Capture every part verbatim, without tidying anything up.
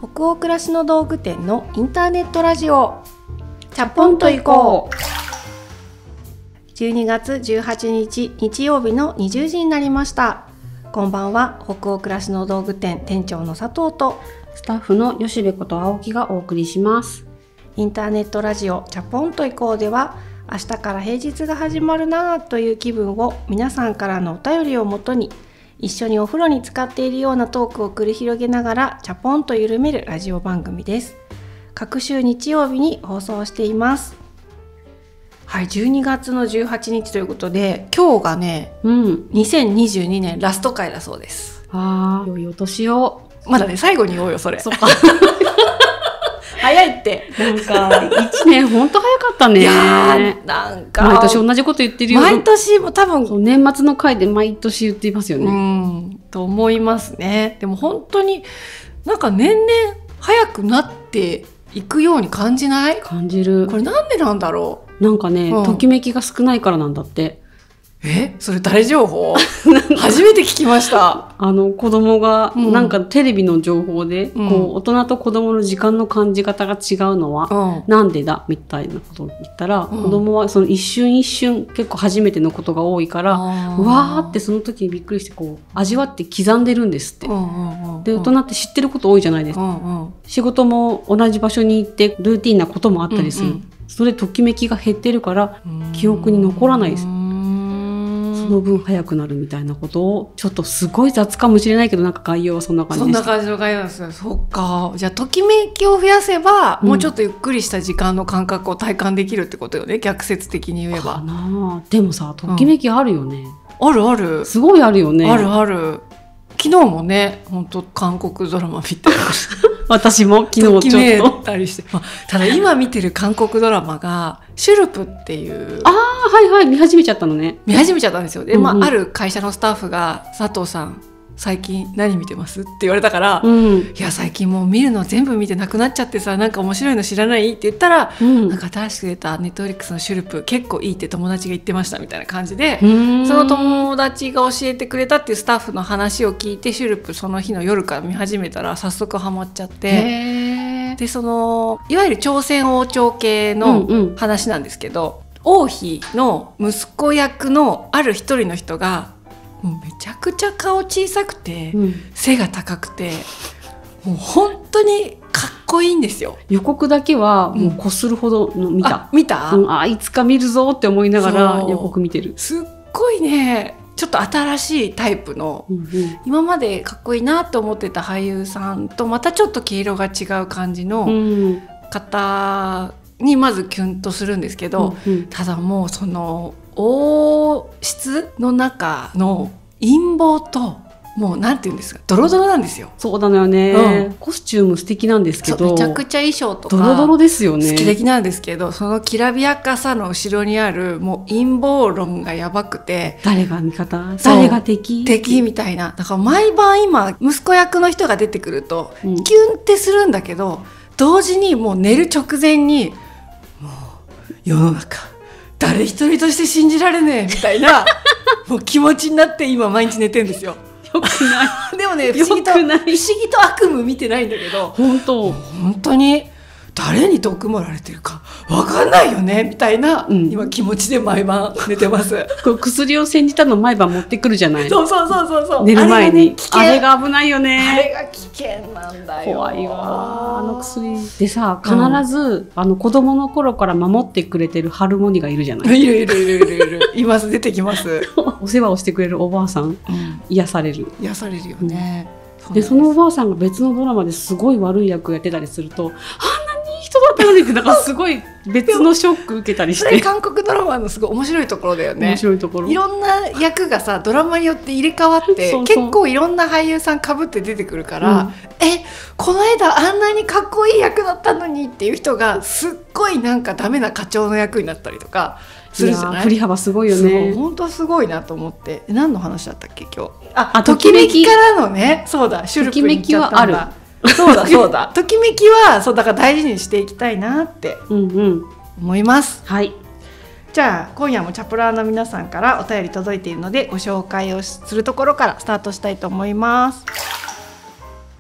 北欧暮らしの道具店のインターネットラジオ、チャポンと行こう。じゅうにがつじゅうはちにち日曜日のにじゅうじになりました。こんばんは。北欧暮らしの道具店店長の佐藤とスタッフの吉部こと青木がお送りします。 インターネットラジオチャポンと行こうでは、明日から平日が始まるなという気分を皆さんからのお便りをもとに、一緒にお風呂に浸かっているようなトークを繰り広げながらチャポンと緩めるラジオ番組です。各週日曜日に放送しています。はい、じゅうにがつのじゅうはちにちということで、今日がね、うん、にせんにじゅうにねんラスト回だそうです。 あー、良いお年を。 まだね、最後に言おうよそれ。 そっか早いって。 なんかいちねんほんと早かったね。 いやー、なんか毎年同じこと言ってるよ。 毎年も多分年末の回で毎年言っていますよね。 うんと思いますね。でも本当になんか年々早くなっていくように感じない？ 感じる。 これなんでなんだろう。なんかね、うん、ときめきが少ないからなんだって。 え、それ誰情報？初めて聞きました。 あの子供がなんかテレビの情報で、うん、こう大人と子供の時間の感じ方が違うのは、うん、なんでだみたいなことを言ったら、うん、子供はその一瞬一瞬結構初めてのことが多いから、うわーってその時にびっくりしてこう味わって刻んでるんですって。うんうんうん、で大人って知ってること多いじゃないですか。うんうん、仕事も同じ場所に行ってルーティンなこともあったりする。うんうん、それでときめきが減ってるから記憶に残らないです。その分早くなるみたいなことを、ちょっとすごい雑かもしれないけど、なんか概要はそんな感じでした。 そんな感じの概要なんですよ。そっか。じゃあときめきを増やせば、うん、もうちょっとゆっくりした時間の感覚を体感できるってことよね。逆説的に言えば。 かな。でもさ、ときめきあるよね。 うん、あるある。 すごいあるよね。 あるある。昨日もね、本当韓国ドラマ見てました私も昨日ちょっとときめいたりして、まあ、ただ今見てる韓国ドラマがシュルプっていうああはいはい見始めちゃったのね。 見始めちゃったんですよ。で、まあ、うんうん、ある会社のスタッフが佐藤さん最近何見てますって言われたから、うん、いや最近もう見るの全部見てなくなっちゃってさ、なんか面白いの知らないって言ったら、うん、なんか新しく出たネットフリックスのシュルプ結構いいって友達が言ってましたみたいな感じで、その友達が教えてくれたっていうスタッフの話を聞いてシュルプその日の夜から見始めたら早速ハマっちゃって、へー。でそのいわゆる朝鮮王朝系の話なんですけど、うんうん、王妃の息子役のある一人の人がもうめちゃくちゃ顔小さくて、うん、背が高くてもう本当にかっこいいんですよ。 予告だけはもうこするほどの見た、うん、 あ見た、 うん、あいつか見るぞって思いながら予告見てる。 すっごいね、ちょっと新しいタイプの、うんうん、今までかっこいいなと思ってた俳優さんとまたちょっと毛色が違う感じの方にまずキュンとするんですけど、うんうん、ただもうその王室の中の陰謀ともうなんていうんですか、ドロドロなんですよ。 そうだよね、うん、コスチューム素敵なんですけどめちゃくちゃ衣装とかドロドロですよね。 素敵なんですけど、そのきらびやかさの後ろにあるもう陰謀論がやばくて、 誰が味方誰が敵敵みたいな。だから毎晩今息子役の人が出てくると、うん、キュンってするんだけど、同時にもう寝る直前にもう世の中誰一人として信じられねえみたいなもう気持ちになって今毎日寝てるんですよ。 よくないでもね、不思議と不思議と悪夢見てないんだけど、 本当本当に誰に毒盛られてるか分かんないよねみたいな、うん、今気持ちで毎晩寝てます。 こう薬を煎じたの毎晩持ってくるじゃない。 そうそうそうそうそう、 寝る前にあれが危ないよね。 あれが危険なんだよ。 怖いわあの薬でさ、必ず、うん、あの子供の頃から守ってくれてるハルモニがいるじゃない。 いるいるいるいるいるいます、出てきますお世話をしてくれるおばあさん、うん、癒される癒されるよね、 うん、でそのおばあさんが別のドラマですごい悪い役やってたりすると、あんなにいい人だったのにってなんかすごい別のショック受けたりして。 それ韓国ドラマのすごい面白いところだよね。 面白いところ。 いろんな役がさドラマによって入れ替わってそうそう結構いろんな俳優さんかぶって出てくるから、うん、えこの間あんなにかっこいい役だったのにっていう人がすっごいなんかダメな課長の役になったりとかするじゃない。 振り幅すごいよね。 本当すごいなと思って。何の話だったっけ今日。あ、あときめきからのね。そうだ、シュルプに行っちゃったんだ。そうだそうだときめきはそうだから大事にしていきたいなって思います、 うんうん、はい。 じゃあ今夜もチャプラーの皆さんからお便り届いているのでご紹介をするところからスタートしたいと思います。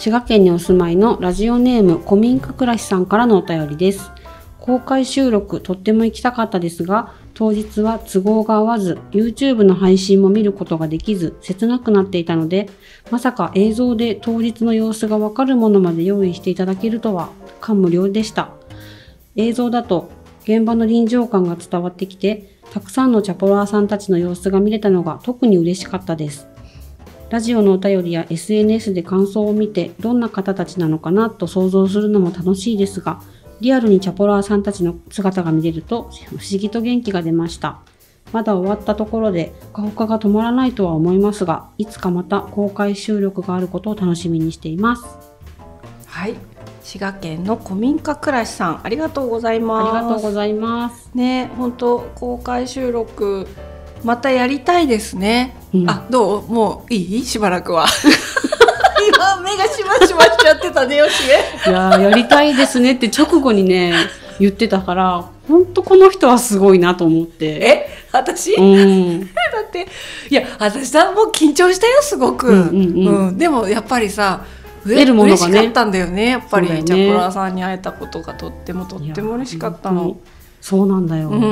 滋賀県にお住まいのラジオネーム古民家暮らしさんからのお便りです。公開収録とっても行きたかったですが、当日は都合が合わず YouTube の配信も見ることができず切なくなっていたので、まさか映像で当日の様子がわかるものまで用意していただけるとは感無量でした。映像だと現場の臨場感が伝わってきて、たくさんのチャポラーさんたちの様子が見れたのが特に嬉しかったです。ラジオのお便りや エスエヌエス で感想を見てどんな方たちなのかなと想像するのも楽しいですが、リアルにチャポラーさんたちの姿が見れると不思議と元気が出ました。まだ終わったところでほかほかが止まらないとは思いますが、いつかまた公開収録があることを楽しみにしています。 はい、滋賀県の古民家暮らしさん、ありがとうございます。 ありがとうございますね。本当公開収録またやりたいですね、うん、あ、どう？もういい？しばらくは今目がしましましちゃってたね、よしね。 いややりたいですねって直後にね言ってたから、本当この人はすごいなと思って。 え、私？うん、だっていや私さもう緊張したよすごく、うんうんうんうん、でもやっぱりさ得るものがね、 嬉しかったんだよね、やっぱり、ね、チャポラーさんに会えたことがとってもとっても嬉しかったの。 そうなんだよ、 うん、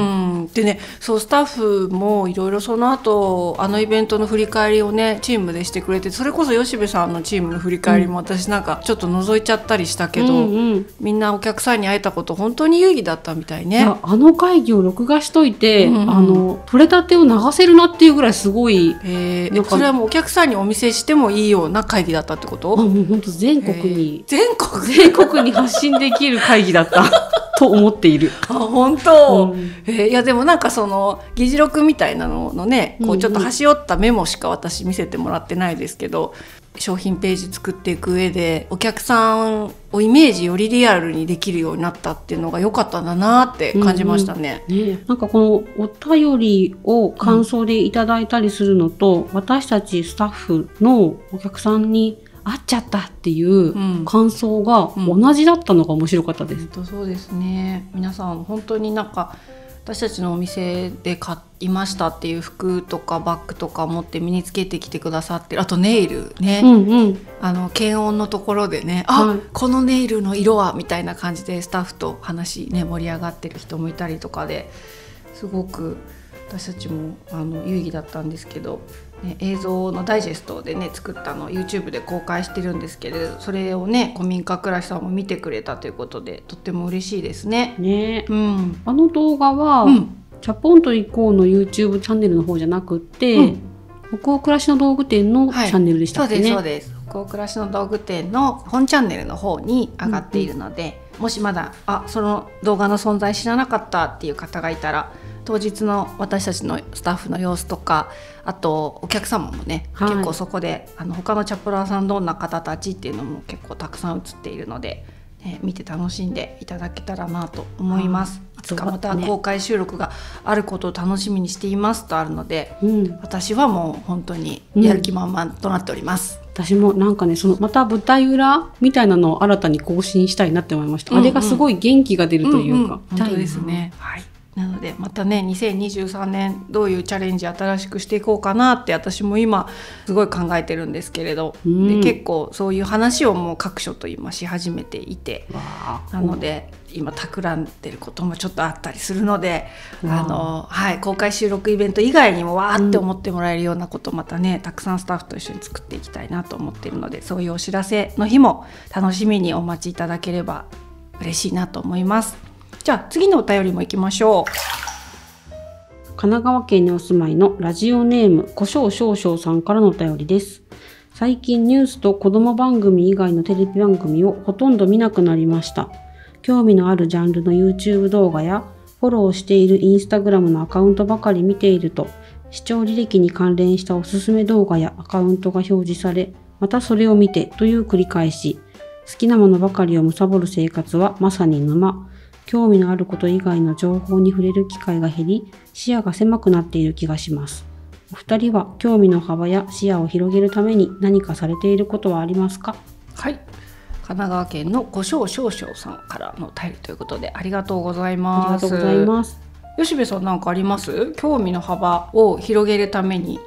でね、そうスタッフもいろいろその後あのイベントの振り返りをねチームでしてくれて、それこそ吉部さんのチームの振り返りも私なんかちょっと覗いちゃったりしたけど、うんうん、みんなお客さんに会えたこと本当に有意義だったみたいね。いやあの会議を録画しといて、うんうん、あの撮れたてを流せるなっていうぐらいすごい、 えー、それはもうお客さんにお見せしてもいいような会議だったってこと？ あ、もう本当全国に、 えー、全国全国に発信できる会議だったと思っている。 あ、本当、うん、えー、いやでもなんかその議事録みたいなののね、こうちょっと端折ったメモしか私見せてもらってないですけど、商品ページ作っていく上でお客さんをイメージよりリアルにできるようになったっていうのが良かったんだなって感じましたね。 うんうんね、なんかこのお便りを感想でいただいたりするのと、うん、私たちスタッフのお客さんに会っちゃったっていう感想が同じだったのが面白かったです。 うんうん、そうですね。皆さん本当になんか私たちのお店で買いましたっていう服とかバッグとか持って身につけてきてくださってる。あとネイルね、うんうん、あの検温のところでね、あ、はい、このネイルの色はみたいな感じでスタッフと話、ね、盛り上がってる人もいたりとかですごく私たちもあの有意義だったんですけど、ね、映像のダイジェストでね作ったのを YouTube で公開してるんですけれど、それをね古民家暮らしさんも見てくれたということでとっても嬉しいですね。 ね、うん、あの動画は、うん、チャポンと行こうの YouTube チャンネルの方じゃなくって、うん、北欧暮らしの道具店のチャンネルでしたっけね。 はい、そうですそうです。北欧暮らしの道具店の本チャンネルの方に上がっているので、うん、もしまだあその動画の存在知らなかったっていう方がいたら、当日の私たちのスタッフの様子とか、あとお客様もね、はい、結構そこであの他のチャポラーさんどんな方たちっていうのも結構たくさん映っているので、ね、見て楽しんでいただけたらなと思います。いつかまた公開収録があることを楽しみにしていますとあるので、うん、私はもう本当にやる気満々となっております。 うん、私もなんかね、そのまた舞台裏みたいなのを新たに更新したいなって思いました。うんうん、あれがすごい元気が出るというか、 うんうん、本当ですね。はい、なのでまたねにせんにじゅうさんねんどういうチャレンジ新しくしていこうかなって私も今すごい考えてるんですけれど、うん、で結構そういう話をもう各所と今し始めていて、なので今企んでることもちょっとあったりするので、あの、はい、公開収録イベント以外にもわーって思ってもらえるようなことをまたね、うん、たくさんスタッフと一緒に作っていきたいなと思っているので、そういうお知らせの日も楽しみにお待ちいただければ嬉しいなと思います。じゃあ次のお便りも行きましょう。 神奈川県にお住まいのラジオネーム胡椒少々さんからのお便りです。最近ニュースと子供番組以外のテレビ番組をほとんど見なくなりました。興味のあるジャンルの YouTube 動画やフォローしている Instagram のアカウントばかり見ていると、視聴履歴に関連したおすすめ動画やアカウントが表示され、またそれを見てという繰り返し、好きなものばかりを貪る生活はまさに沼。興味のあること以外の情報に触れる機会が減り、視野が狭くなっている気がします。お二人は興味の幅や視野を広げるために何かされていることはありますか？ はい、神奈川県の胡椒少々さんからのお便りということでありがとうございます。 ありがとうございます。 吉部さん何かあります？興味の幅を広げるために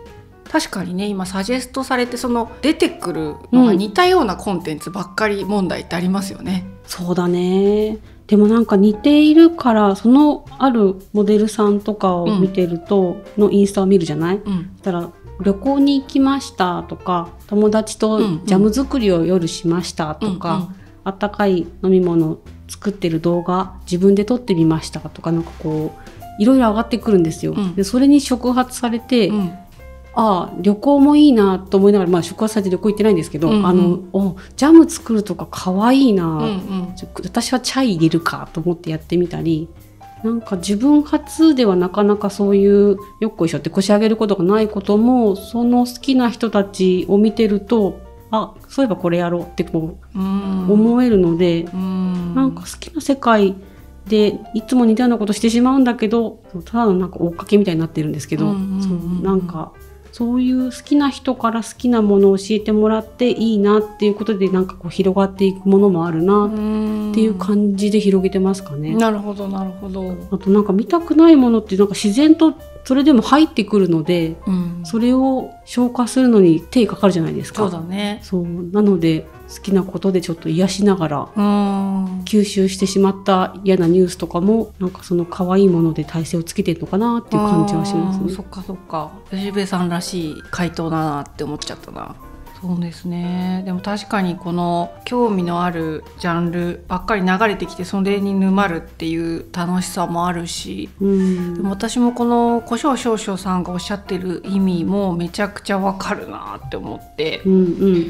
確かにね、今サジェストされてその出てくるのが似たようなコンテンツばっかり問題ってありますよね、 うん、そうだね。でもなんか似ているからそのあるモデルさんとかを見てると、うん、のインスタを見るじゃない、うん、そしたら旅行に行きましたとか友達とジャム作りを夜しましたとか、うんうん、あったかい飲み物作ってる動画自分で撮ってみましたとか、なんかこういろいろ上がってくるんですよ、うん、でそれに触発されて、うん、ああ旅行もいいなと思いながら、まあ、触発されて旅行行ってないんですけど、うんうん、あのおジャム作るとかかわいいな、うんうん、私はチャイ入れるかと思ってやってみたり、なんか自分初ではなかなかそういうよっこいしょって腰上げることがないことも、その好きな人たちを見てると、あ、そういえばこれやろうってこう思えるので、んなんか好きな世界でいつも似たようなことしてしまうんだけど、ただのなんか追っかけみたいになってるんですけど、そうなんかそういう好きな人から好きなものを教えてもらっていいなっていうことで、なんかこう広がっていくものもあるなっていう感じで広げてますかね。 なるほどなるほど。 あとなんか見たくないものってなんか自然とそれでも入ってくるので、うん、それを消化するのに手かかるじゃないですか。 そうだね。 そうなので好きなことでちょっと癒しながら吸収してしまった嫌なニュースとかも、なんかその可愛いもので体勢をつけてるのかなっていう感じはしますね。 そっかそっか。吉部さんらしい回答だなって思っちゃったな。そうですね。でも確かにこの興味のあるジャンルばっかり流れてきて、それに沼るっていう楽しさもあるし、うん、でも私もこの胡椒少々さんがおっしゃってる意味もめちゃくちゃわかるなって思って、うんうん、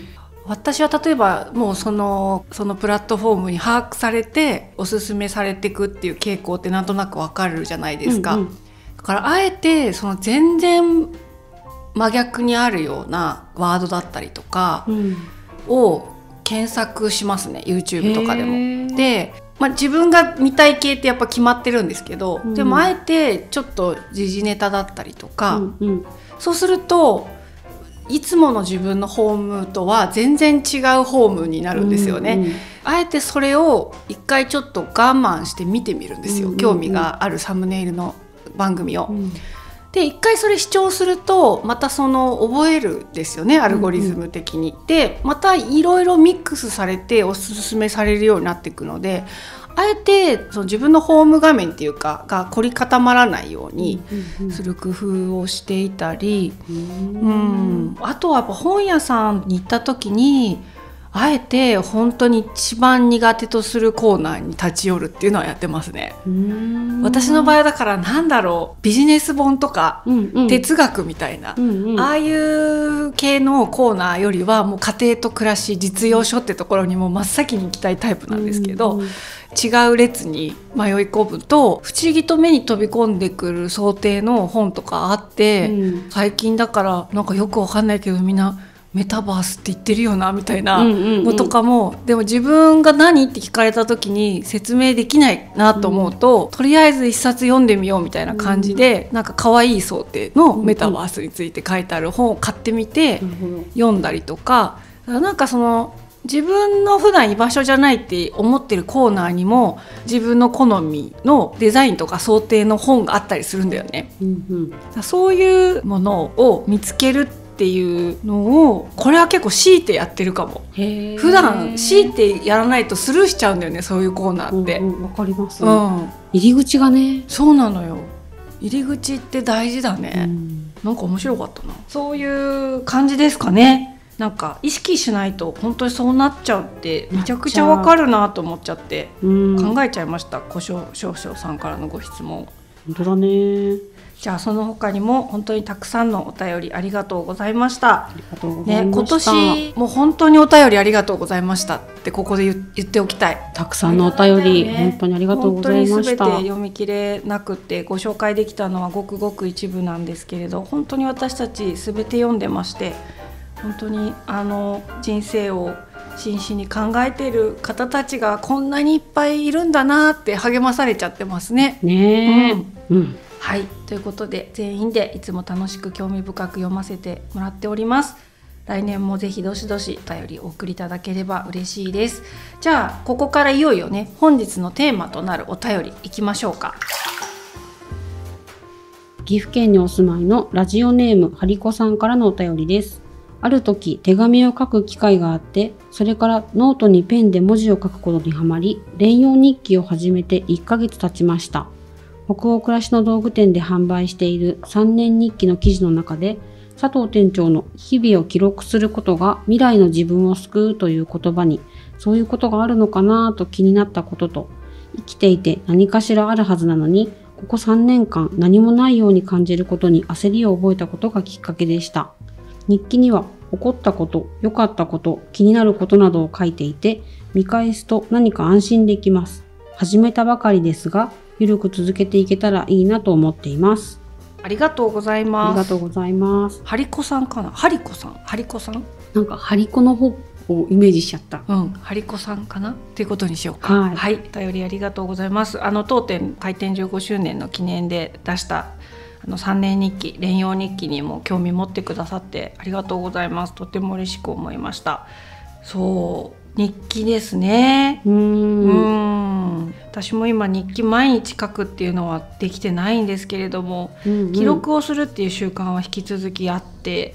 私は例えばもうそのそのプラットフォームに把握されておすすめされていくっていう傾向ってなんとなくわかるじゃないですか、うんうん、だからあえてその全然真逆にあるようなワードだったりとかを検索しますね、 YouTube とかでも。で、まあ、自分が見たい系ってやっぱ決まってるんですけど、うん、でもあえてちょっと時事ネタだったりとか、うんうん、そうするといつもの自分のホームとは全然違うホームになるんですよね、うんうん、あえてそれを一回ちょっと我慢して見てみるんですよ、うんうんうん、興味があるサムネイルの番組を、うん、で一回それ視聴するとまたその覚えるんですよね、アルゴリズム的に、うんうん、でまたいろいろミックスされておすすめされるようになっていくので、あえてその自分のホーム画面っていうかが凝り固まらないようにする工夫をしていたり、うんうん、あとはやっぱ本屋さんに行った時にあえて本当に一番苦手とするコーナーに立ち寄るっていうのはやってますね。うーん、私の場合だからなんだろう、ビジネス本とか、うんうん、哲学みたいな、うんうん、ああいう系のコーナーよりはもう家庭と暮らし実用書ってところにも真っ先に行きたいタイプなんですけど、うんうん、違う列に迷い込むと不思議と目に飛び込んでくる想定の本とかあって、うん、最近だからなんかよくわかんないけどみんなメタバースって言ってるよなみたいなのとかも、うんうんうん、でも自分が何って聞かれた時に説明できないなと思うと、うん、とりあえず一冊読んでみようみたいな感じで、うん、なんか可愛い想定のメタバースについて書いてある本を買ってみて読んだりとか、なんかその自分の普段居場所じゃないって思ってるコーナーにも自分の好みのデザインとか想定の本があったりするんだよね、うんうん、そういうものを見つけるっていうのを、これは結構強いてやってるかも。へー、普段強いてやらないとスルーしちゃうんだよね、そういうコーナーって。わ、 うんうん、かります、うん、入り口がね。 そうなのよ、入り口って大事だね、うん、なんか面白かったな。そういう感じですかね。なんか意識しないと本当にそうなっちゃうってめちゃくちゃわかるなと思っちゃって考えちゃいました。胡椒少々さんからのご質問。 本当だね。 じゃあその他にも本当にたくさんのお便りありがとうございました。 ありがとうございました、 ね、今年も本当にお便りありがとうございましたってここで 言, 言っておきたい。 たくさんのお便り、ね、本当にありがとうございました。 本当に全て読み切れなくてご紹介できたのはごくごく一部なんですけれど、本当に私たち全て読んでまして、本当にあの人生を真摯に考えている方たちがこんなにいっぱいいるんだなって励まされちゃってますね。 ね、うんうん、 はい、ということで全員でいつも楽しく興味深く読ませてもらっております。来年もぜひどしどしお便りお送りいただければ嬉しいです。じゃあここからいよいよね、本日のテーマとなるお便りいきましょうか。 岐阜県にお住まいのラジオネームハリコさんからのお便りです。ある時手紙を書く機会があって、それからノートにペンで文字を書くことにハマり、連用日記を始めていっかげつ経ちました。北欧暮らしの道具店で販売しているさんねん日記の記事の中で、佐藤店長の日々を記録することが未来の自分を救うという言葉に、そういうことがあるのかなと気になったことと、生きていて何かしらあるはずなのに、ここさんねんかん何もないように感じることに焦りを覚えたことがきっかけでした。日記には起こったこと、良かったこと、気になることなどを書いていて、見返すと何か安心できます。始めたばかりですが、ゆるく続けていけたらいいなと思っています。 ありがとうございます。 ありがとうございます。 ハリコさんかな、ハリコさん、ハリコさん、 なんかハリコの方をイメージしちゃった。 うん、ハリコさんかなっていうことにしようか。 はい、 はい、お便りありがとうございます。あの当店開店じゅうごしゅうねんの記念で出したあのさんねん日記、連用日記にも興味持ってくださってありがとうございます。とても嬉しく思いました。そう、日記ですね。うーん、うん私も今日記毎日書くっていうのはできてないんですけれども、うんうん、記録をするっていう習慣は引き続きあって、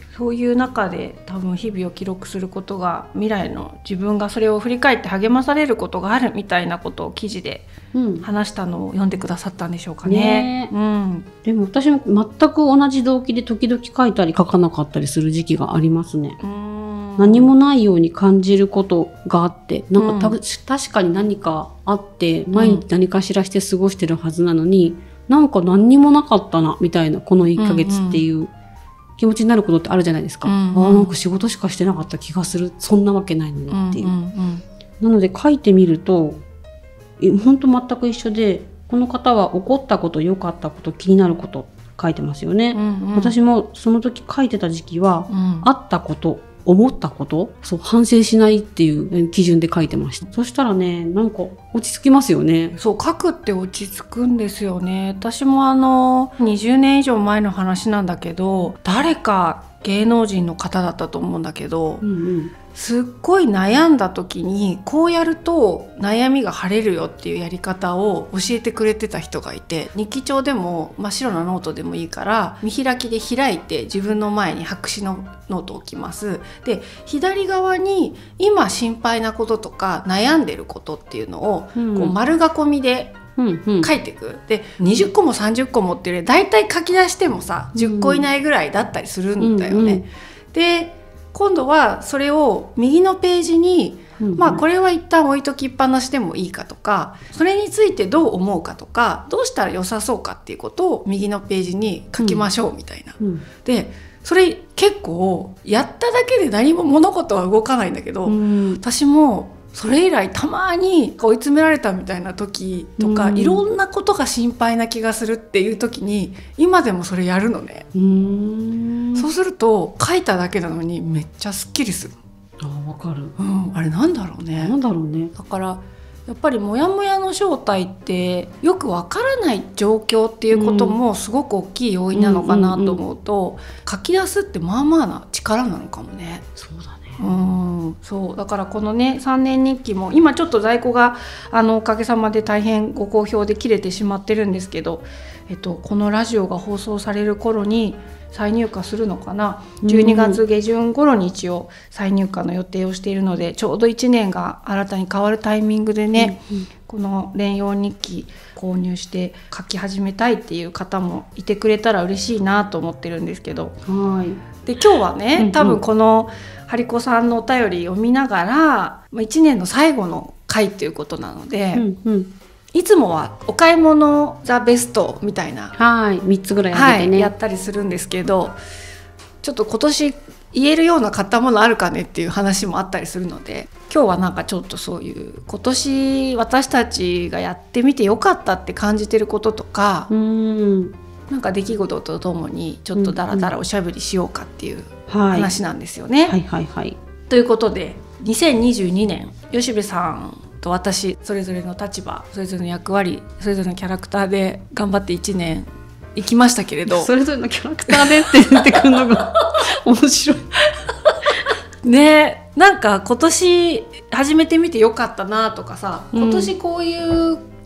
そういう中で多分日々を記録することが未来の自分がそれを振り返って励まされることがあるみたいなことを記事で話したのを読んでくださったんでしょうかね。 うん、でも私も全く同じ動機で時々書いたり書かなかったりする時期がありますね。うん何もないように感じることがあって、なんかた、うん、確かに何かあって毎日何かしらして過ごしてるはずなのに、うん、なんか何にもなかったなみたいな、このいっかげつっていう気持ちになることってあるじゃないですか。うんうん、あなんか仕事しかしてなかった気がする、そんなわけないのにっていう、うんうんうん、なので書いてみると本当全く一緒で、この方は起こったこと、良かったこと、気になること書いてますよね。うんうん、私もその時書いてた時期は、うん、あったこと、思ったこと、そう反省しないっていう基準で書いてました。そしたらね、なんか落ち着きますよね。 そう書くって落ち着くんですよね。私もあのにじゅうねん以上前の話なんだけど、誰か芸能人の方だったと思うんだけど、うんうん、すっごい悩んだ時にこうやると悩みが晴れるよっていうやり方を教えてくれてた人がいて、日記帳でも真っ白なノートでもいいから見開きで開いて自分の前に白紙のノートを置きます。で左側に今心配なこととか悩んでることっていうのをこう丸囲みで書いていく。でにじゅっこもさんじゅっこもっていうよりだいたい書き出してもさじゅっこ以内ぐらいだったりするんだよね。うんうん、で今度はそれを右のページに、うんうん、まあこれは一旦置いときっぱなしでもいいかとか、それについてどう思うかとか、どうしたら良さそうかっていうことを右のページに書きましょうみたいな。うんうん、でそれ結構やっただけで何も物事は動かないんだけど、うん、私もそれ以来たまに追い詰められたみたいな時とか、うん、いろんなことが心配な気がするっていう時に今でもそれやるのね。うーんそうすると書いただけなのにめっちゃすっきりする。 あ、わかる、 うん、あれなんだろうね。 なんだろうね。 だからやっぱりモヤモヤの正体ってよくわからない状況っていうこともすごく大きい要因なのかなと思うと、うんうんうん、書き出すってまあまあな力なのかもね。 そうだね。 うんそうだからこのねさんねん日記も今ちょっと在庫があのおかげさまで大変ご好評で切れてしまってるんですけど、えっと、このラジオが放送される頃に再入荷するのかな、じゅうにがつげじゅん頃に一応再入荷の予定をしているので、ちょうどいちねんが新たに変わるタイミングでね、うんうん、この連用日記購入して書き始めたいっていう方もいてくれたら嬉しいなと思ってるんですけど、はいで今日はね多分このハリコさんのお便り読みながらいちねんの最後の回ということなので、うんうん、いつもはお買い物ザベストみたいな、 はい、みっつぐらいあげてね、 はい、やったりするんですけど、ちょっと今年言えるような買ったものあるかねっていう話もあったりするので、今日はなんかちょっとそういう今年私たちがやってみてよかったって感じてることとか、うんなんか出来事とともにちょっとダラダラおしゃべりしようかっていう話なんですよね。 はいはいはいはい、 ということでにせんにじゅうにねん吉部さんと私それぞれの立場、それぞれの役割、それぞれのキャラクターで頑張っていちねん生きましたけれど、 それぞれのキャラクターでって言ってくるのが面白いね。なんか今年始めてみてよかったなとかさ、今年こういう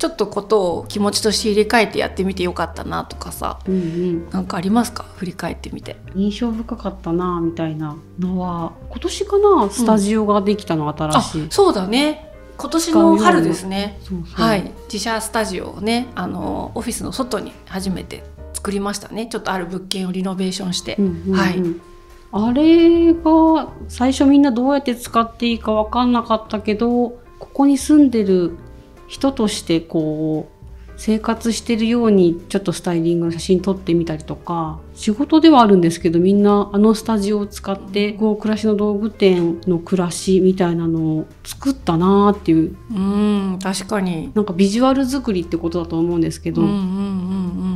ちょっとことを気持ちとして入れ替えてやってみてよかったなとかさ、うんうん、なんかありますか？振り返ってみて印象深かったなみたいなのは今年かな、スタジオができたの新しい、 うん、そうだね、今年の春ですね。そうそう、はい、自社スタジオをね、あのオフィスの外に初めて作りましたね。ちょっとある物件をリノベーションして、うんうんうん、はい、 あれが最初みんなどうやって使っていいか分かんなかったけど、ここに住んでる人としてこう生活してるようにちょっとスタイリングの写真撮ってみたりとか、仕事ではあるんですけどみんなあのスタジオを使ってこう暮らしの道具店の暮らしみたいなのを作ったなーっていう、 うん、確かになんかビジュアル作りってことだと思うんですけど、うんうんうんうん、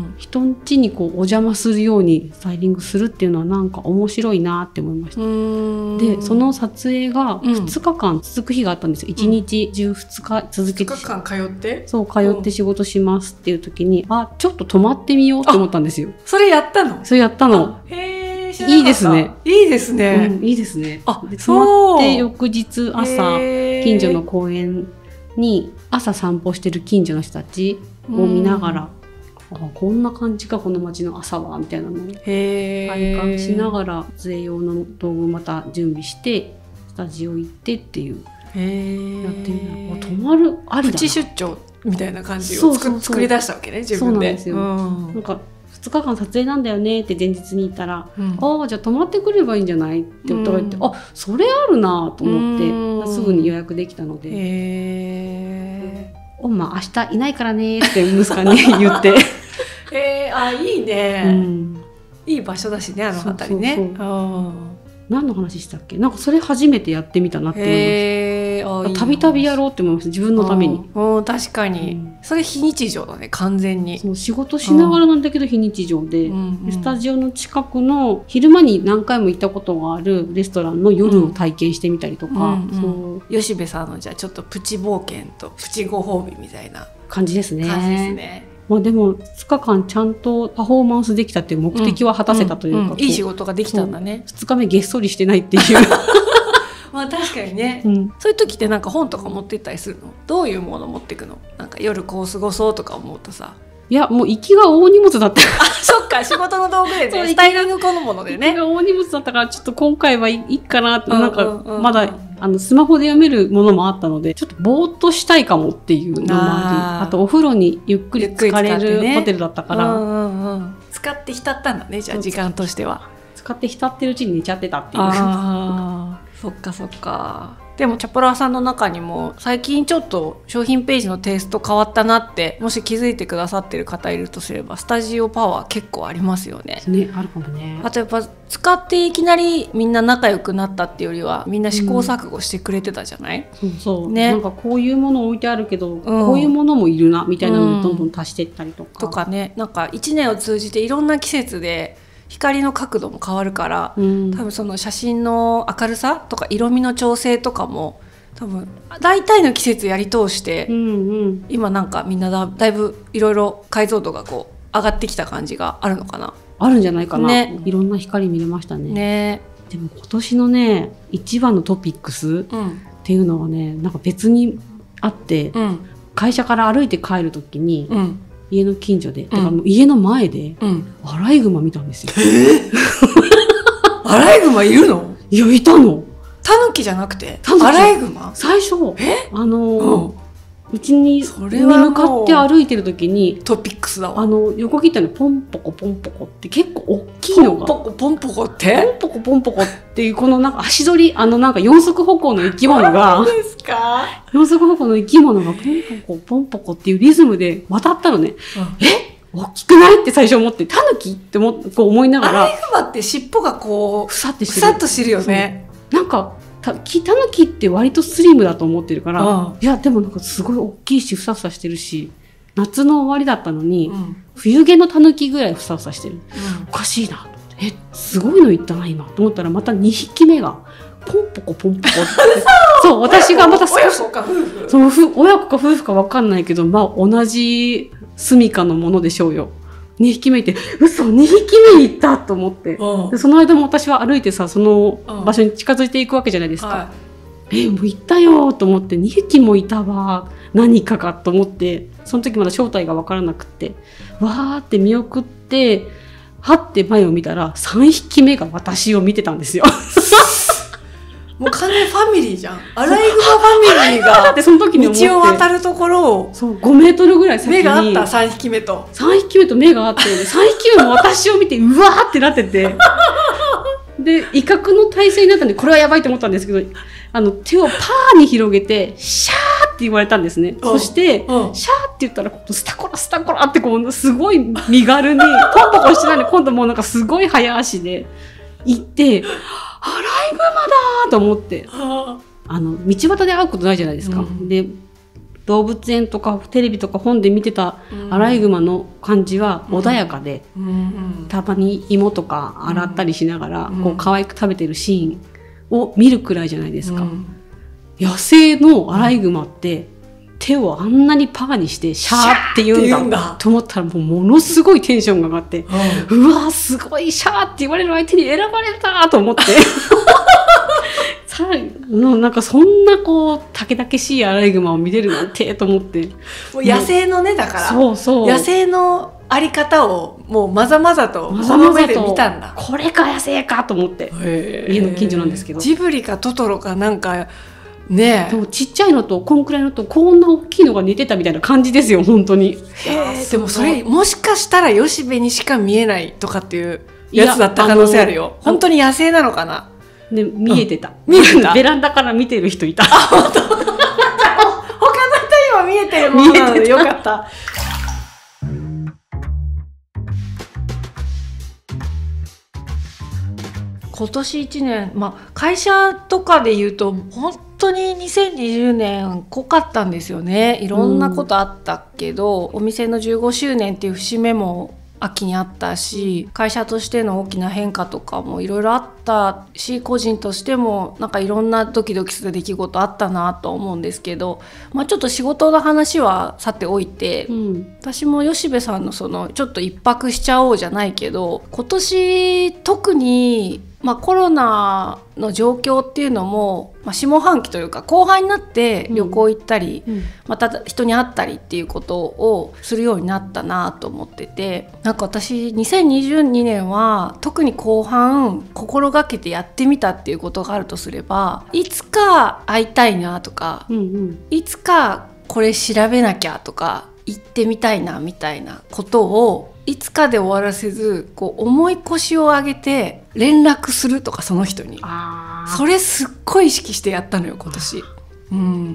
人ん家にこうお邪魔するようにスタイリングするっていうのはなんか面白いなって思いました。でその撮影がふつかかん続く日があったんですよ、うん、いちにちじゅうふつか続けてふつかかん通ってそう通って仕事しますっていう時に、うん、あちょっと泊まってみようって思ったんですよ。 それやったの？ それやったの。 へー、 いいですね。 いいですね、 うん、いいですね。あで泊まって翌日朝近所の公園に朝散歩してる近所の人たちを見ながら、あこんな感じかこの街の朝はみたいなのを体感しながら撮影用の道具また準備してスタジオ行ってっていうやってみたら、泊まるありだな、プチ出張みたいな感じを作り出したわけね、自分で。そうなんですよ、うん、なんかふつかかん撮影なんだよねって前日に言ったら、うん、ああじゃあ泊まってくればいいんじゃないって夫が言って、うん、あそれあるなと思ってすぐに予約できたので、へー、おんま明日いないからねって息子に言ってえー、あいいね、うん、いい場所だしねあの辺りね。そうそうそう、 何の話したっけ？なんかそれ初めてやってみたなって思いました。たびたびやろうって思いました、自分のために。 うん、確かに、うん、それ非日常だね完全に。 そう仕事しながらなんだけど非日常で、うんうん、スタジオの近くの昼間に何回も行ったことがあるレストランの夜を体験してみたりとか、うんうん、 そう吉部さんのじゃあちょっとプチ冒険とプチご褒美みたいな感じですね。 感じですね。 まあ、でもふつかかんちゃんとパフォーマンスできたっていう目的は果たせたというか、うんうんうん、 いい仕事ができたんだね。 ふつかめげっそりしてないっていうまあ確かにね、うん、そういう時ってなんか本とか持って行ったりするの？どういうもの持っていくの？なんか夜こう過ごそうとか思うとさ。 いやもう行きが大荷物だったあそっか仕事の道具でねスタイリングこのものでね行きが大荷物だったからちょっと今回はいいかなって、うんうんうん、なんかまだあのスマホで読めるものもあったのでちょっとぼーっとしたいかもっていうのもあり、あとお風呂にゆっくり浸かれる、ね、ホテルだったから、うんうんうん、 使って浸ったんだね。じゃあ時間としては使って浸ってるうちに寝ちゃってたっていう。 あそっかそっか。でもチャポラーさんの中にも最近ちょっと商品ページのテイスト変わったなってもし気づいてくださってる方いるとすればスタジオパワー結構ありますよね。 ね、あるかもね。 あとやっぱ使っていきなりみんな仲良くなったっていうよりはみんな試行錯誤してくれてたじゃない、 うん、そうそう、ね、なんかこういうもの置いてあるけど、うん、こういうものもいるなみたいなのをどんどん足していったりとか、 うん、とかね、なんかいちねんを通じていろんな季節で光の角度も変わるから、うん、多分その写真の明るさとか色味の調整とかも多分大体の季節やり通して、うんうん、今なんかみんな だ, だいぶいろいろ解像度がこう上がってきた感じがあるのかな。 あるんじゃないかな、ね、いろんな光見れました ね, ねでも今年のね一番のトピックスっていうのはね、うん、なんか別にあって、うん、会社から歩いて帰るときに、うん、家の近所で、うん、だからもう家の前で、うん、アライグマ見たんですよ。 えー、アライグマいるの？ いやいたの。 タヌキじゃなくてアライグマ？最初えあのうち、うん、に向かって歩いてる時にトピックスだわ。 あの横切ったのポンポコポンポコって結構大きいのがポンポコポンポコってポンポコポンポコっていうこのなんか足取りあのなんか四足歩行の生き物が何ですか？ 四足歩行の生き物がポンポコポンポコっていうリズムで渡ったのね、うん、え大きくないって最初思ってタヌキってもこう思いながらアライグマって尻尾がこうふさってしてるふさっとしてるよね。 なんかたタヌキって割とスリムだと思ってるから、うん、いやでもなんかすごい大きいしふさふさしてるし夏の終わりだったのに、うん、冬毛のタヌキぐらいふさふさしてる、うん、おかしいなと思ってえすごいのいったな今と思ったらまたにひきめがポンポコポンポコってそう私がまた少し親子か夫婦そうふ親子か夫婦か分かんないけどまあ同じ住処のものでしょうよ。にひきめいて嘘にひきめいったと思って、うん、でその間も私は歩いてさその場所に近づいていくわけじゃないですか、うん、 えもう行ったよと思って、にひきもいたわ、何かかと思って、その時まだ正体が分からなくってわーって見送って、はって前を見たらさんひきめが私を見てたんですよ。 もう完全ファミリーじゃん。アライグマファミリーが道を渡るところをそうごメートルぐらい先に目があった。さんひきめとさんひきめと目があってさんひきめも私を見てうわーってなっててで威嚇の体勢になったんで、これはやばいと思ったんですけど、あの手をパーに広げてシャーって言われたんですね。そして、うん、シャーって言ったらスタコラスタコラってこうすごい身軽にポンポコしてないで、今度もうなんかすごい早足で行って、アライグマだと思って、あの道端で会うことないじゃないですか、うん、で動物園とかテレビとか本で見てたアライグマの感じは穏やかで、うんうん、たまに芋とか洗ったりしながら、うん、こう可愛く食べてるシーンを見るくらいじゃないですか、うん、野生のアライグマって手をあんなにパーにしてシャーって言うんだと思ったら、もうものすごいテンションが上がって、うん、うわすごいシャーって言われる相手に選ばれたと思ってさのなんかそんなこうたけたけしいアライグマを見れるなんてと思って、 もう野生のね、だからそうそう野生のあり方をもうまざまざとこの目で見たんだ。 これか野生かと思って、家の近所なんですけど、 ジブリかトトロかなんかねえ、 でもちっちゃいのとこんくらいのとこんな大きいのが似てたみたいな感じですよ本当に。 へえ、でもそれもしかしたら吉部にしか見えないとかっていうやつだった可能性あるよ。本当に野生なのかな。 で見えてた、 うん、見えてた。 ベランダから見てる人いた。あ、 本当。他の人にも見えてるものなのでよかった。今年いちねん、まあ、会社とかで言うと本当ににせんにじゅうねん濃かったんですよね。いろんなことあったけど、うん、お店のじゅうごしゅうねんっていう節目も秋にあったし、会社としての大きな変化とかもいろいろあったし、個人としてもなんかいろんなドキドキする出来事あったなと思うんですけど、まあ、ちょっと仕事の話はさておいて、うん、私も吉部さんのそのちょっと一泊しちゃおうじゃないけど、今年特にまあ、コロナの状況っていうのも、まあ、下半期というか後半になって旅行行ったり、うんうん、また人に会ったりっていうことをするようになったなと思ってて、なんか私にせんにじゅうにねんは特に後半心がけてやってみたっていうことがあるとすれば、いつか会いたいなとか、うんうん、いつかこれ調べなきゃとか行ってみたいなみたいなことをいつかで終わらせず、こう重い腰を上げて連絡するとか、その人にそれすっごい意識してやったのよ今年、うん、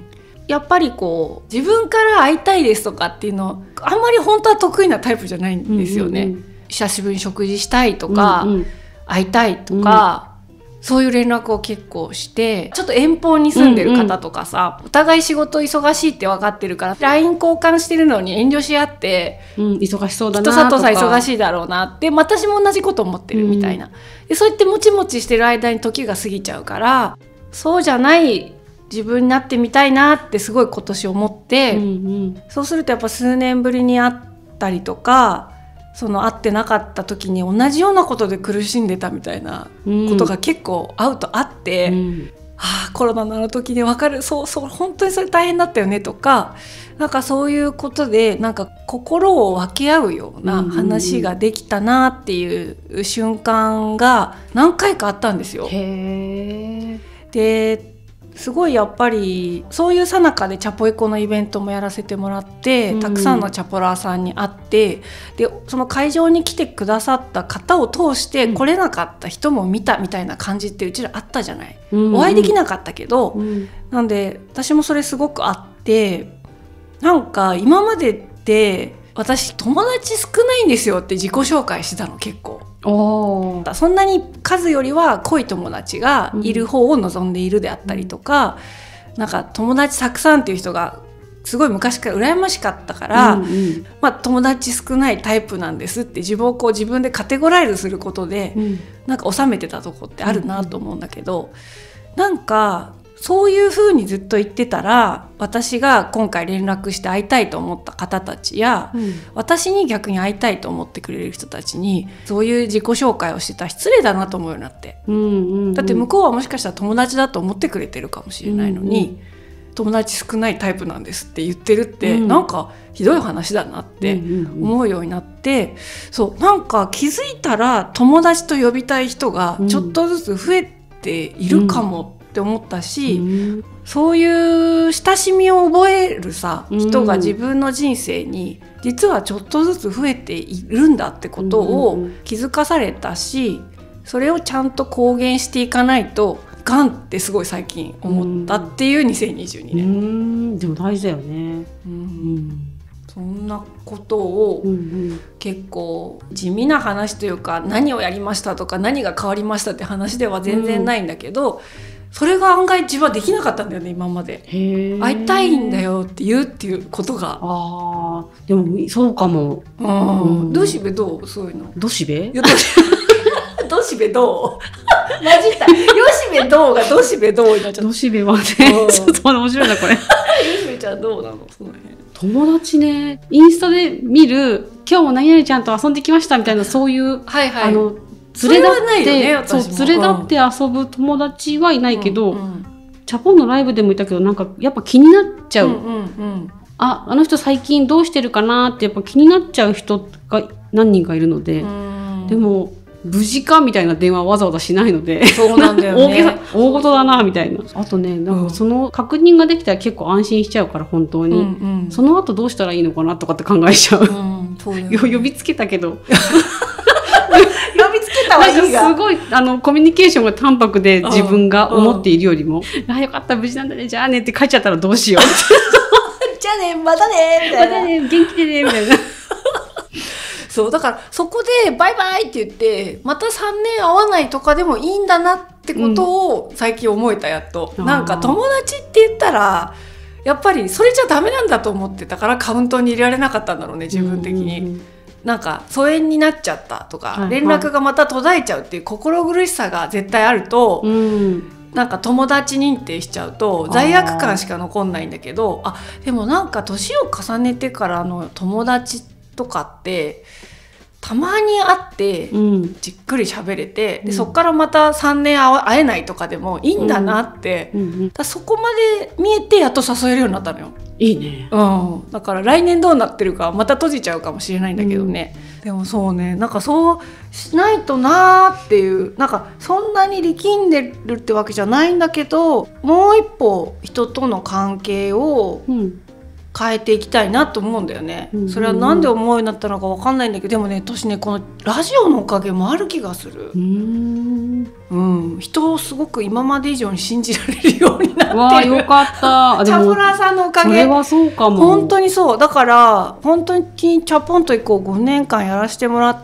やっぱりこう自分から会いたいですとかっていうのあんまり本当は得意なタイプじゃないんですよね、うんうんうん、久しぶりに食事したいとか、うんうん、会いたいとか、うんそういう連絡を結構して、ちょっと遠方に住んでる方とかさ、うんうん、お互い仕事忙しいって分かってるから ライン 交換してるのに遠慮し合って、 うん、忙しそうだなとか、 きっと佐藤さん忙しいだろうなって、私も同じこと思ってるみたいな、うん、でそうやってもちもちしてる間に時が過ぎちゃうから、そうじゃない自分になってみたいなってすごい今年思って、うんうん、そうするとやっぱ数年ぶりに会ったりとか、その会ってなかった時に同じようなことで苦しんでたみたいなことが結構会うとあって、うん、ああコロナのあの時に分かる、そうそう本当にそれ大変だったよねとか、なんかそういうことでなんか心を分け合うような話ができたなっていう瞬間が何回かあったんですよ。へー。ですごいやっぱりそういう最中でチャポエコのイベントもやらせてもらって、うん、たくさんのチャポラーさんに会って、でその会場に来てくださった方を通して来れなかった人も見たみたいな感じってうちらあったじゃない、うん、お会いできなかったけど、うん、なんで私もそれすごくあって、なんか今までって私友達少ないんですよって自己紹介してたの結構。おそんなに数よりは濃い友達がいる方を望んでいるであったりとか、うん、なんか友達たくさんっていう人がすごい昔から羨ましかったから、うんうんまあ、友達少ないタイプなんですって自分をこう自分でカテゴライズすることで、うん、なんか収めてたとこってあるなと思うんだけど、うんうん、なんかそういう風にずっと言ってたら、私が今回連絡して会いたいと思った方たちや、うん、私に逆に会いたいと思ってくれる人たちにそういう自己紹介をしてたら失礼だなと思うようになって、うんうんうん、だって向こうはもしかしたら友達だと思ってくれてるかもしれないのに、うんうん、友達少ないタイプなんですって言ってるって、うん、なんかひどい話だなって思うようになって、うんうんうん、そうなんか気づいたら友達と呼びたい人がちょっとずつ増えているかもって思ったし、うん、そういう親しみを覚えるさ人が自分の人生に実はちょっとずつ増えているんだってことを気づかされたし、それをちゃんと公言していかないとガンってすごい最近思ったっていうにせんにじゅうにねん。うん、でも大事だよね、うんうん、 そんなことを結構地味な話というか、何をやりましたとか何が変わりましたって話では全然ないんだけど、うん、それが案外自分はできなかったんだよね今まで。へー、会いたいんだよって言うっていうことが。 あー、でもそうかも。 あ、うん、どしべどう？そういうのどしべ？ どしべどうマジったよしべどうがどしべどうになっちゃった。 どしべはねちょっと面白いなこれよしべちゃんどうなのその辺。 友達ね、インスタで見る今日も何々ちゃんと遊んできましたみたいな、そういう、はいはい、あの連れ立って、ね、そう連れ立って遊ぶ友達はいないけど、うんうん、チャポンのライブでもいたけど、なんかやっぱ気になっちゃう、うんうんうん、あ、あの人最近どうしてるかなってやっぱ気になっちゃう人が何人かいるので、うん、でも無事かみたいな電話わざわざしないので、 そうなんだよね、 大げさ大事だなみたいな。あとね、なんかその確認ができたら結構安心しちゃうから本当に、うんうん、その後どうしたらいいのかなとかって考えちゃう、うん、そういうね、呼びつけたけど呼びつけたはいいが、 なんかすごいあのコミュニケーションが淡白で自分が思っているよりも、うんうん、あ、よかった無事なんだねじゃあねって書いちゃったらどうしようじゃあねまたねみたいな、 またね元気でねみたいなそうだからそこでバイバイって言ってまたさんねん会わないとかでもいいんだなってことを最近思えた、やっと、うん、なんか友達って言ったらやっぱりそれじゃダメなんだと思ってたからカウントに入れられなかったんだろうね自分的に、うんうんうん、なんか疎遠になっちゃったとか、はいはい、連絡がまた途絶えちゃうっていう心苦しさが絶対あると、うん、なんか友達認定しちゃうと罪悪感しか残んないんだけど、あでもなんか年を重ねてからの友達とかってたまに会ってじっくり喋れて、うん、でそっからまたさんねん会えないとかでもいいんだなって、うんうんうん、だそこまで見えてやっと誘えるようになったのよ。 いいね、 うん、だから来年どうなってるかまた閉じちゃうかもしれないんだけどね、うん、でもそうね、なんかそうしないとなーっていう、なんかそんなに力んでるってわけじゃないんだけど、もう一歩人との関係を、うん変えていきたいなと思うんだよね、うんうんうん、それはなんで思うようになったのか分かんないんだけど、でもね私ねこのラジオのおかげもある気がする。うーん、うん、人をすごく今まで以上に信じられるようになってる。 わあよかったチャポラーさんのおかげ。 それはそうかも。 本当にそうだから本当にチャポンと以降ごねんかんやらせてもらって、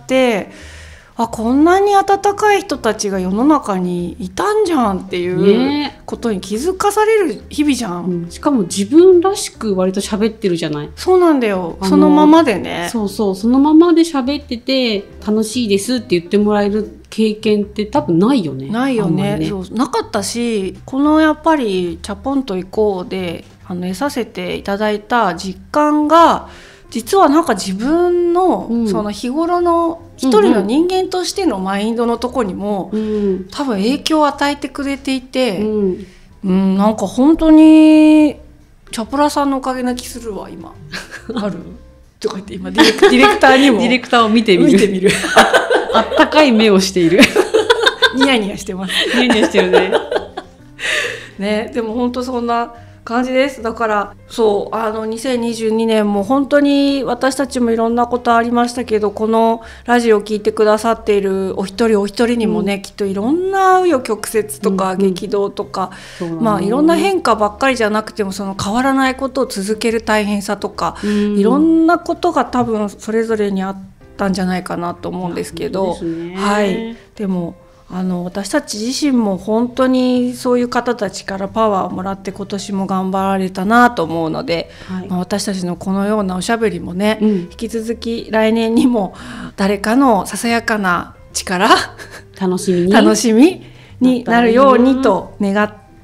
あこんなに温かい人たちが世の中にいたんじゃんっていうことに気づかされる日々じゃん、 うん、しかも自分らしく割と喋ってるじゃない。 そうなんだよ、そのままでね。 そうそう、そのままで喋ってて楽しいですって言ってもらえる経験って多分ないよね。 ないよ ね, ねそうなかったし、このやっぱりチャポンと行こうであの得させていただいた実感が実はなんか自分 の,、うん、その日頃の一人の人間としてのマインドのとこにも、うんうん、多分影響を与えてくれていて、うんうん、なんか本当にチャポラさんのおかげな気するわ今あるとか言って今ディレク、ディレクターにもディレクターを見てみる見てみるあったかい目をしているニヤニヤしてますニヤニヤしてるねね、でも本当そんな感じです。だからそうあのにせんにじゅうにねんも本当に私たちもいろんなことありましたけど、このラジオを聞いてくださっているお一人お一人にもね、うん、きっといろんな紆余曲折とか、うんうん、激動とか、まあいろんな変化ばっかりじゃなくてもその変わらないことを続ける大変さとか、うん、いろんなことが多分それぞれにあったんじゃないかなと思うんですけど、はい、でもあの私たち自身も本当にそういう方たちからパワーをもらって今年も頑張られたなと思うので、はい、まあ、私たちのこのようなおしゃべりもね、うん、引き続き来年にも誰かのささやかな力楽しみに楽しみになるようにと願っ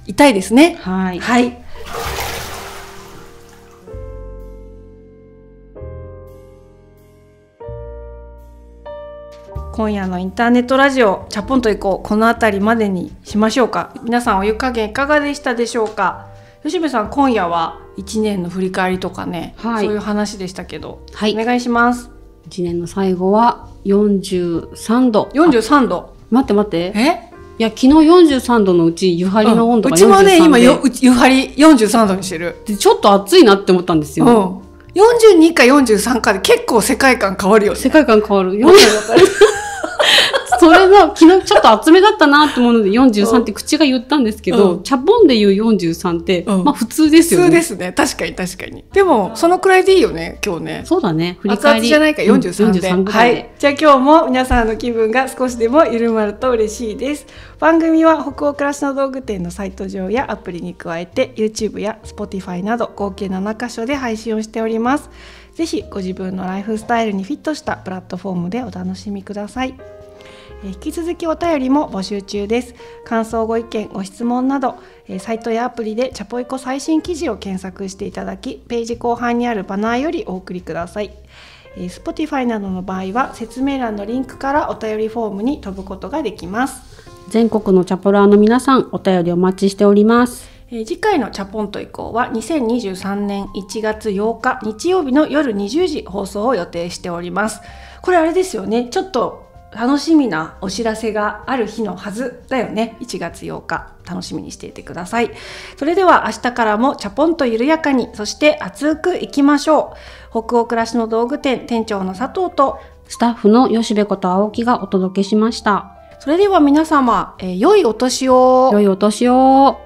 いたいですね。 はい、 はい、今夜のインターネットラジオチャポンと行こう、このあたりまでにしましょうか。皆さんお湯加減いかがでしたでしょうか。吉部さん、今夜はいちねんの振り返りとかね、はい、そういう話でしたけど、はい、お願いします。 いちねんの最後はよんじゅうさんど。 よんじゅうさんど。 待って待って。 えいや、昨日よんじゅうさんどのうち湯張りの温度がよんじゅうさんで、 うん、うちもね今よ湯張りよんじゅうさんどにしてる。 でちょっと暑いなって思ったんですよ、うん、 よんじゅうにかよんじゅうさんかで結構世界観変わるよね。 世界観変わる。よんじゅうそれが昨日ちょっと厚めだったなと思うのでよんじゅうさんって口が言ったんですけど、うん、チャポンで言うよんじゅうさんって、うん、まあ普通ですよね。 普通ですね。確かに確かに。でもそのくらいでいいよね今日ね。 そうだね。振り返り熱々じゃないかよんじゅうさんで、うん、よんじゅうさんぐらいで、はい、じゃあ今日も皆さんの気分が少しでも緩まると嬉しいです。番組は北欧暮らしの道具店のサイト上やアプリに加えて YouTube や Spotify など合計ななかしょで配信をしております。ぜひご自分のライフスタイルにフィットしたプラットフォームでお楽しみください。引き続きお便りも募集中です。感想、ご意見、ご質問などサイトやアプリでチャポイコ最新記事を検索していただき、ページ後半にあるバナーよりお送りください。Spotify などの場合は説明欄のリンクからお便りフォームに飛ぶことができます。 全国のチャポラーの皆さん、お便りお待ちしております。 次回のチャポンと以降はにせんにじゅうさんねんいちがつようか日曜日の夜にじゅうじ放送を予定しております。これあれですよね、ちょっと楽しみなお知らせがある日のはずだよね。いちがつようか楽しみにしていてください。それでは明日からもチャポンと緩やかに、そして熱くいきましょう。北欧暮らしの道具店店長の佐藤とスタッフの吉部こと青木がお届けしました。 それでは皆様、えー、良いお年を。 良いお年を。